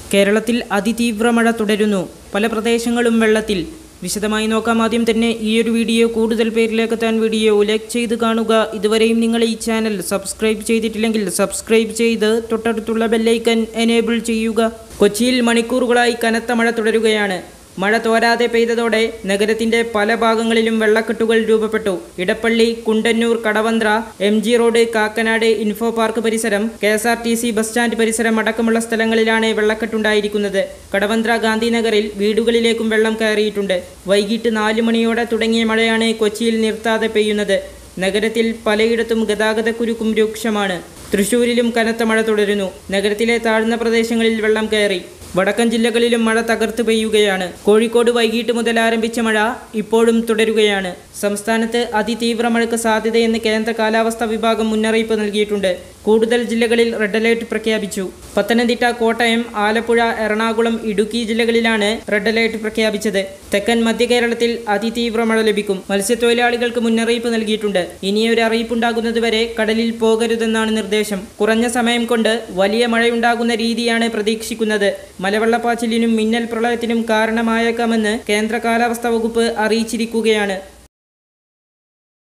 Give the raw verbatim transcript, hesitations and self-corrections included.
കേരളത്തിൽ അതിതീവ്ര മഴ തുടരുന്നു. പല പ്രദേശങ്ങളും വെള്ളത്തിൽ. വിശദമായി നോക്കാം. ആദ്യം തന്നെ ഈയൊരു വീഡിയോ കൂടുതൽ പേരിലേക്ക് എത്താൻ വീഡിയോ ലൈക്ക് ചെയ്ത് കാണുക. ഇതുവരെയും നിങ്ങൾ ഈ ചാനൽ സബ്സ്ക്രൈബ് ചെയ്തിട്ടില്ലെങ്കിൽ സബ്സ്ക്രൈബ് ചെയ്ത് തൊട്ടടുത്തുള്ള ബെല്ലൈക്കൺ എനേബിൾ ചെയ്യുക. കൊച്ചിയിൽ മണിക്കൂറുകളായി കനത്ത മഴ തുടരുകയാണ്. മഴ തോരാതെ പെയ്തതോടെ നഗരത്തിന്റെ പല ഭാഗങ്ങളിലും വെള്ളക്കെട്ടുകൾ രൂപപ്പെട്ടു. Edappally, Kundannoor, Kadavanthra, M G road, Kakkanad, info park പരിസരം, K S R T C bus stand പരിസരം അടക്കമുള്ള സ്ഥലങ്ങളിലാണ് വെള്ളക്കെട്ടുണ്ടായിരിക്കുന്നത്. കടവന്ത്ര ഗാന്ധിനഗറിൽ വീടുകളിലേക്കും വെള്ളം കയറിയിട്ടുണ്ട്. വൈകിട്ട് നാല് മണിയോടെ തുടങ്ങിയ മഴയാണ് കൊച്ചിയിൽ നിർത്താതെ പെയ്യുന്നത്. നഗരത്തിൽ പലയിടത്തും ഗതാഗതക്കുരുക്കും രൂക്ഷമാണ്. തൃശൂരിലും കനത്ത മഴ തുടരുന്നു. നഗരത്തിലെ താഴ്ന്ന പ്രദേശങ്ങളിൽ വെള്ളം കയറി. വടക്കൻ ജില്ലകളിലും മഴ തകർത്ത് പെയ്യുകയാണ്. കോഴിക്കോട് വൈകിട്ട് മുതൽ ആരംഭിച്ച മഴ ഇപ്പോഴും തുടരുകയാണ്. സംസ്ഥാനത്ത് അതിതീവ്ര മഴയ്ക്ക് സാധ്യതയെന്ന് കേന്ദ്ര കാലാവസ്ഥാ വിഭാഗം മുന്നറിയിപ്പ് നൽകിയിട്ടുണ്ട്. കൂടുതൽ ജില്ലകളിൽ റെഡ് അലേർട്ട് പ്രഖ്യാപിച്ചു. പത്തനംതിട്ട, കോട്ടയം, ആലപ്പുഴ, എറണാകുളം, ഇടുക്കി ജില്ലകളിലാണ് റെഡ് അലേർട്ട് പ്രഖ്യാപിച്ചത്. തെക്കൻ മധ്യ കേരളത്തിൽ അതിതീവ്ര മഴ ലഭിക്കും. മത്സ്യത്തൊഴിലാളികൾക്ക് മുന്നറിയിപ്പ് നൽകിയിട്ടുണ്ട്. ഇനിയൊരു അറിയിപ്പുണ്ടാകുന്നതുവരെ കടലിൽ പോകരുതെന്നാണ് നിർദ്ദേശം. കുറഞ്ഞ സമയം കൊണ്ട് വലിയ മഴയുണ്ടാകുന്ന രീതിയാണ് പ്രതീക്ഷിക്കുന്നത്. മലവെള്ളപ്പാച്ചിലിനും മിന്നൽ പ്രളയത്തിനും കാരണമായേക്കാമെന്ന് കേന്ദ്ര കാലാവസ്ഥാ വകുപ്പ് അറിയിച്ചിരിക്കുകയാണ്.